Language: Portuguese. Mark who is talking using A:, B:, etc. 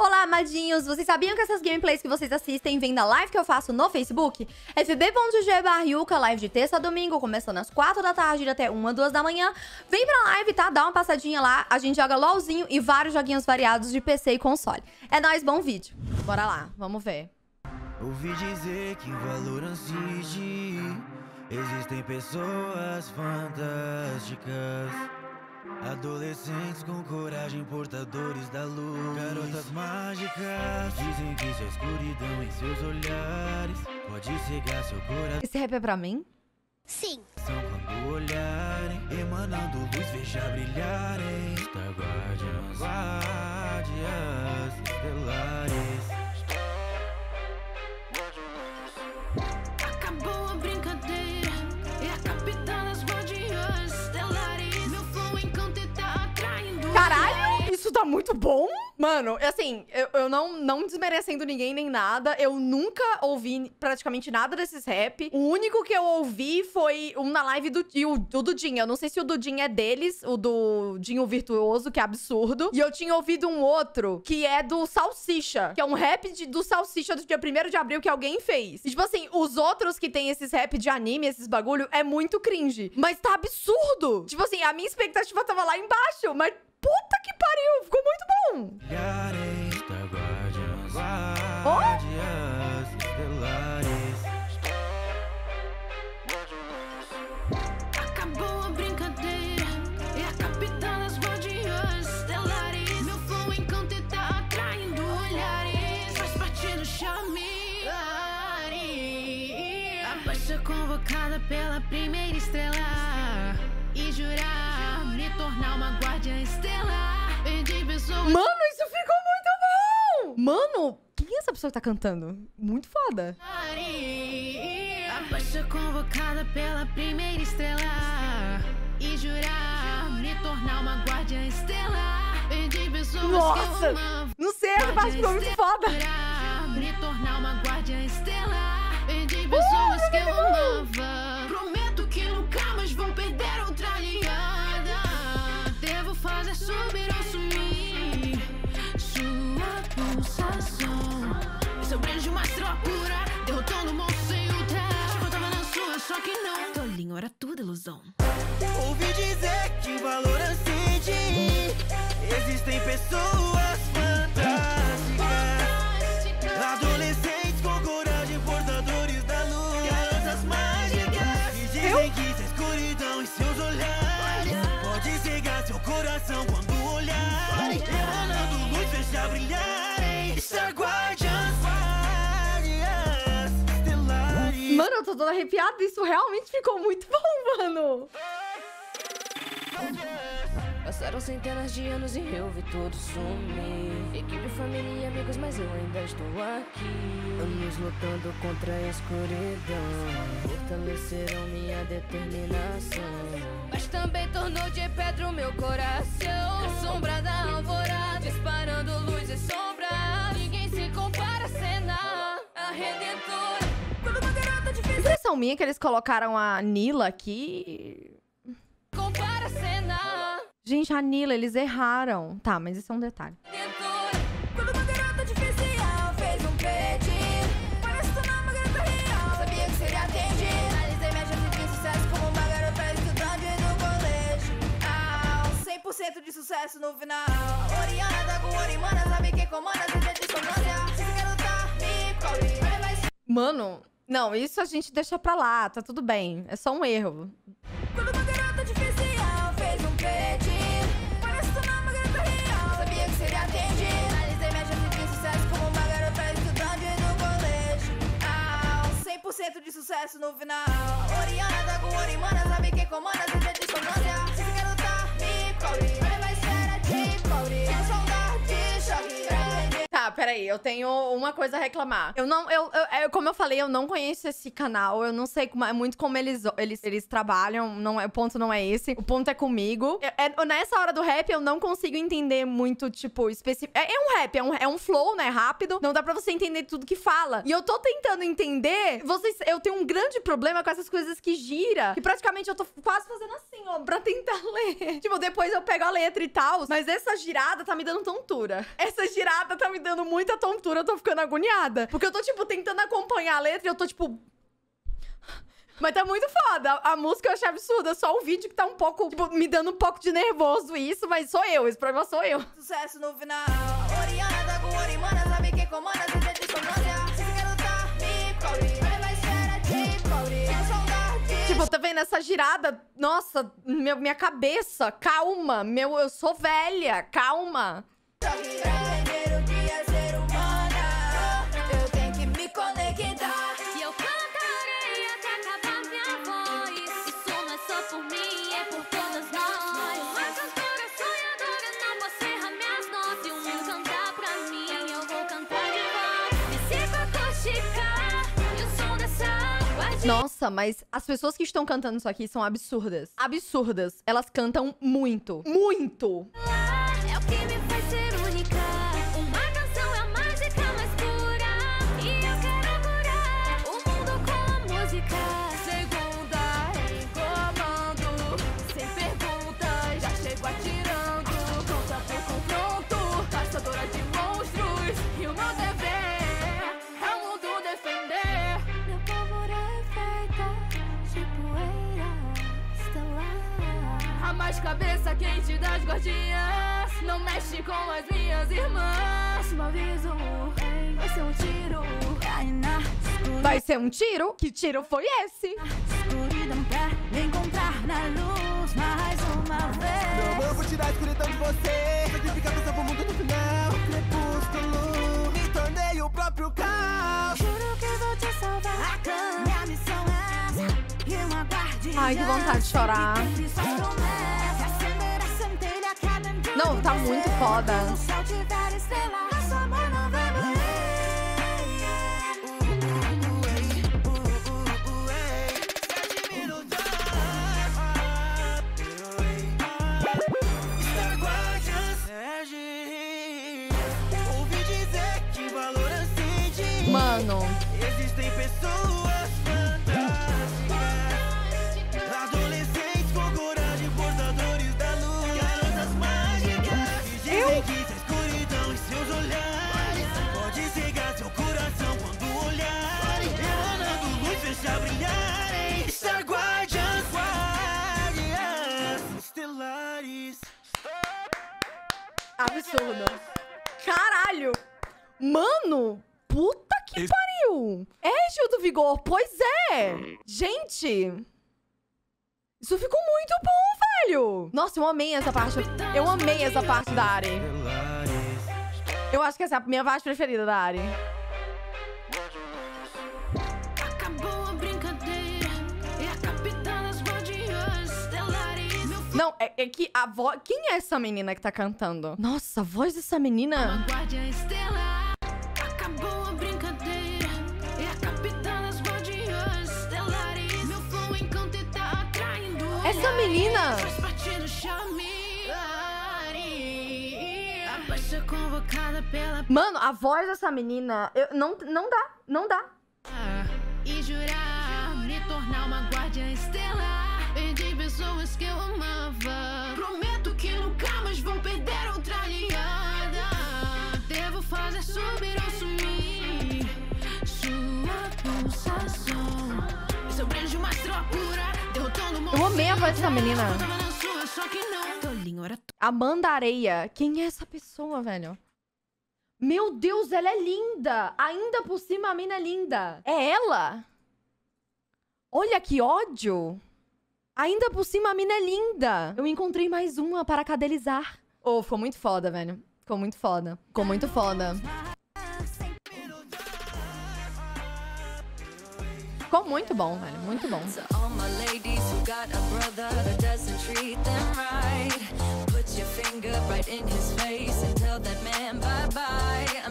A: Olá, amadinhos! Vocês sabiam que essas gameplays que vocês assistem vêm da live que eu faço no Facebook? fb.g/yuka, live de terça a domingo, começando às 4 da tarde até 1, 2 da manhã. Vem pra live, tá? Dá uma passadinha lá. A gente joga LOLzinho e vários joguinhos variados de PC e console. É nóis, bom vídeo. Bora lá, vamos ver.
B: Ouvi dizer que em Valorant City existem pessoas fantásticas, adolescentes com coragem, portadores da luz, garotas mágicas. Dizem que se a escuridão em seus olhares pode cegar seu coração.
A: Esse rap é pra mim?
C: Sim.
B: Quando olharem, emanando luz, veja brilharem Star Guardians, guardias estelares.
D: Acabou a brincadeira, é a capitã das guardiãs estelares. Meu flow encanto e tá atraindo.
A: Caralho, isso tá muito bom. Mano, assim, eu não desmerecendo ninguém nem nada. Eu nunca ouvi praticamente nada desses rap. O único que eu ouvi foi um na live do Dudinho. Eu não sei se o Dudinho é deles, o do Dinho Virtuoso, que é absurdo. E eu tinha ouvido um outro, que é do Salsicha, que é um rap do Salsicha do dia 1º de abril que alguém fez. E, tipo assim, os outros que tem esses rap de anime, esses bagulho, é muito cringe. Mas tá absurdo. Tipo assim, a minha expectativa tava lá embaixo, mas puta que pariu, ficou muito bom.
B: Star Guardians, guardias estelares.
D: Acabou a brincadeira, é a capitã das guardiãs estelares. Meu flow encanto e tá atraindo olhares. Faz parte do charme. A baixa convocada pela primeira estrela e jurar me tornar uma guardiã estelar. Perdi pessoas.
A: Mano, isso ficou muito bom! Mano, quem é essa pessoa que tá cantando? Muito foda.
D: A baixa convocada pela primeira estrela e jurar me tornar uma guardiã estelar. Perdi pessoas
A: Nossa!
D: que eu amava.
A: Não sei, essa parte ficou muito foda.
D: Jurar me tornar uma guardiã estelar. Perdi pessoas que eu amava. Prometo que nunca mais vou perder outra aliada. Devo fazer subir ou sumir sua pulsação. Esse é o brilho de uma estrela pura, derrotando o monstro sem lutar. Eu tava na sua, só que não. Tolinho, era tudo ilusão.
B: Ouvi dizer que em Valorant City existem pessoas fantásticas, adolescentes com coragem, portadores da luz, garotas mágicas. E dizem que se a escuridão em seus olhares pode cegar seu coração quando olharem, emanando luz, veja brilharem Star Guardians, guardias estelares.
A: Mano, eu tô toda arrepiada. Isso realmente ficou muito bom, mano.
E: Passaram centenas de anos e eu vi tudo sumir. Equipe, família e amigos, mas eu ainda estou aqui. Anos lutando contra a escuridão, fortaleceram minha determinação. Mas também tornou de pedra o meu coração. A sombra da alvorada, disparando luz e sombra. Ninguém se compara a cena, a redentora. Quando uma garota difícil
A: Impressão minha que eles colocaram a Nila aqui.
E: compara a cena.
A: Gente, a Nila, eles erraram. Tá, mas isso é um detalhe.
E: Quando uma garota difícil fez um pedido para se tornar uma garota real, sabia que seria atendido. Analisei minha chance de sucesso como uma garota estudante no colégio.
D: 100% de sucesso no final. Oriana da Guarimana, sabe quem comanda? Você de dissonância. Se você quer lutar, me cobre.
A: Mano, não, isso a gente deixa pra lá, tá tudo bem. É só um erro.
D: Quando uma garota difícil fez um pedido para se tornar uma garota real, sabia que seria atendido. Analisei minha chance de sucesso como uma garota estudante no colégio. 100% de sucesso no final. Oriana da Guarimana, sabe quem comanda? Você de dissonância. Se você quer lutar, me cobre. Vai mais fera de cobre. Tipo soldado de choque.
A: Tá, peraí. Eu tenho uma coisa a reclamar. Como eu falei, eu não conheço esse canal. Eu não sei muito como eles trabalham. O ponto não é esse. O ponto é comigo. Nessa hora do rap, eu não consigo entender muito, tipo, específico. É um rap, é um flow, né? Rápido. Não dá pra você entender tudo que fala. E eu tô tentando entender. Eu tenho um grande problema com essas coisas que gira. Que praticamente eu tô quase fazendo assim, ó, pra tentar ler. Tipo, depois eu pego a letra e tal. Mas essa girada tá me dando tontura. Essa girada tá me dando muita tontura. Eu tô ficando agoniada. Porque eu tô, tipo, tentando acompanhar a letra e eu tô, tipo... Mas tá muito foda. A música eu achei absurda. Só o vídeo que tá um pouco, tipo, me dando um pouco de nervoso isso. Mas sou eu. Esse problema sou eu.
C: Sucesso no final. Oriana tá com Orimana. Sabe quem comanda? Se tem dissonância. Se quer lutar, me cobre. Olha mais fera, te cobre.
A: Tipo, tá vendo essa girada? Nossa, minha cabeça. Calma. Eu sou velha. Calma.
C: Pra aprender o que é ser humana, eu tenho que me conectar.
D: E eu cantarei até acabar minha voz. Isso não é só por mim, é por todas nós. Uma cantora sonhadora, não posso errar minhas notas. E o mundo cantar pra mim, eu vou cantar de volta. Me sinto acústica, e o som dessa...
A: Nossa, mas as pessoas que estão cantando isso aqui são absurdas. Absurdas. Elas cantam muito. Muito!
D: É o que me faz ser única. Uma canção é a mágica mais pura. E eu quero curar o mundo com a música.
C: Segunda em comando, sem perguntas, já chego atirando. Pronta pro confronto, caçadora de monstros. E o meu dever é o mundo defender.
D: Meu pólvora é feita de poeira estelar.
C: A mais cabeça quente das gordinhas não mexe com as minhas irmãs. Meu aviso, vai ser um tiro.
A: Vai ser um tiro? Que tiro foi esse?
C: Escuridão pra me encontrar na luz mais uma vez.
B: Meu amor, eu vou tirar a escuridão de você. Sacrificar pra salvar o mundo no final. Crepúsculo, me tornei o próprio caos.
C: Juro que vou te salvar. Minha missão é essa. E uma guardiã.
A: Ai, que vontade de chorar. Não, tá muito foda.
C: Se eu tiver estrela, nosso amor não vai morrer.
B: Ouvi dizer que valor assim.
A: Mano.
B: Existem pessoas fantásticas, adolescentes com coragem, portadores da luz, garotas mágicas que dizem que a escuridão em seus olhares pode cegar seu coração quando olhar, emanando luz, deixa brilhar. Star Guardians, guardiãs estelares.
A: Absurdo. Caralho. Mano. Puta que pariu. É, Gil do Vigor. Pois é. Gente. Isso ficou muito bom, velho. Nossa, eu amei essa parte. Eu amei essa parte da Ari. Eu acho que essa é a minha parte preferida da Ari.
D: Acabou a brincadeira. É a capitã das guardiãs estelares.
A: Não, é que a voz... Quem é essa menina que tá cantando? Nossa, a voz dessa menina...
D: Guardiã estelar. Acabou a brincadeira. É a capitã das guardiãs estelares. Meu flow encanta e tá atraindo.
A: Essa menina...
D: Faz parte do charme. A baixa convocada pela...
A: Mano, a voz dessa menina... Não dá.
D: E jurar me tornar uma guardiã estelar. Perdi pessoas que eu amava. Prometo que nunca mais vou perder outra aliada. Devo fazer subir ou sumir sua pulsação. Esse é o brilho de uma estrutura. Derrotando
A: Eu amei a voz dessa menina.
D: Só que não. Tolinho, era
A: Amanda Areia. Quem é essa pessoa, velho? Meu Deus, ela é linda. Ainda por cima, a mina é linda. É ela? Olha que ódio. Ainda por cima, a mina é linda. Eu encontrei mais uma para cadelizar. Oh, ficou muito foda, velho. Ficou muito foda. Ficou muito foda. Ficou muito bom, velho. Muito bom.
E: To all my ladies who got a brother that doesn't treat them right, put your finger right in his face and tell that man bye-bye.